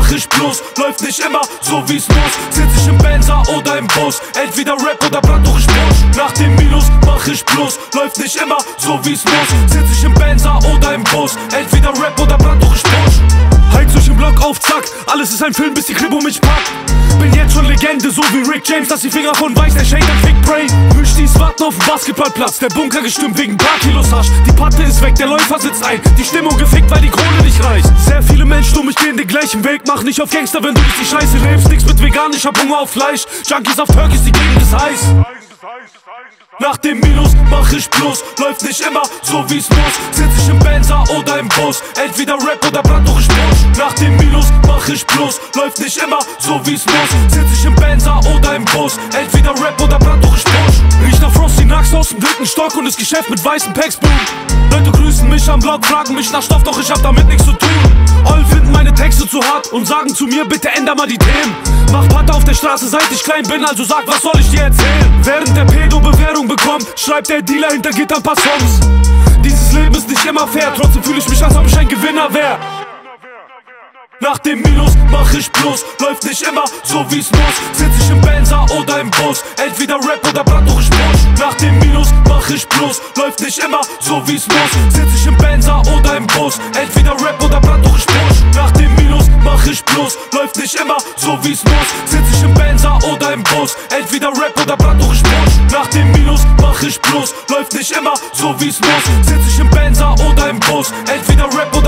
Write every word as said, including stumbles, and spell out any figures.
mach ich Plus. Läuft nicht immer so wie's muss. Sitz ich im Benzer oder im Bus, entweder Rap oder brand durch Busch. Nach dem Minus mach ich Plus. Läuft nicht immer so wie's muss. Sitz ich im Benzer oder im Bus, entweder Rap oder brand durch Busch. Heiz durch den Block auf Zack, alles ist ein Film, bis die Kripo mich packt. Bin jetzt schon Legende, so wie Rick James, dass die Finger von weiß, der Shake und Fick Brain. Misch dies Warten auf dem Basketballplatz, der Bunker gestimmt wegen paar Kilos Hasch. Die Patte ist weg, der Läufer sitzt ein, die Stimmung gefickt, weil die Kohle nicht reicht. Sehr viele Menschen um mich gehen den gleichen Weg, mach nicht auf Gangster, wenn du nicht die Scheiße lebst. Nix mit vegan, ich hab Hunger auf Fleisch, Junkies auf Turkies, die Gegend ist heiß. Nach dem Minus mach ich Plus, läuft nicht immer so wie's muss. Sitz ich im Benzer oder im Bus, entweder Rap oder brand durch Busch. Nach dem Minus mach ich Plus, läuft nicht immer so wie's muss. Sitz ich im Benzer oder im Bus, entweder Rap oder brand durch Busch. Riecht nach Frosty Nax aus dem dritten Stock und das Geschäft mit weißen Packs boom. Leute grüßen mich am Blog, fragen mich nach Stoff, doch ich hab damit nichts zu tun. All finden meine Texte zu hart und sagen zu mir, bitte änder mal die Themen. Mach Patte auf der Straße, seit ich klein bin, also sag, was soll ich dir erzählen? Während der Pedo Bewährung bekommt, schreibt der Dealer hinter Gitter ein paar Songs. Dieses Leben ist nicht immer fair, trotzdem fühle ich mich, als ob ich ein Gewinner wär. Nach dem Minus mach ich Plus, läuft nicht immer so wie's muss. Sitz ich im Benzer oder im Bus, entweder Rap oder brand durch Busch. Nach dem Minus mach ich Plus, läuft nicht immer so wie's muss. Sitz ich im Benzer oder im Bus, entweder Rap oder brand durch Busch. Nach dem Minus mach ich Plus, läuft nicht immer so wie's muss. Sitz ich im Benzer oder im Bus, entweder Rap oder brand durch Busch. Nach dem Minus mach ich Plus, läuft nicht immer so wie's muss. Sitz ich im Benzer oder im Bus, entweder Rap oder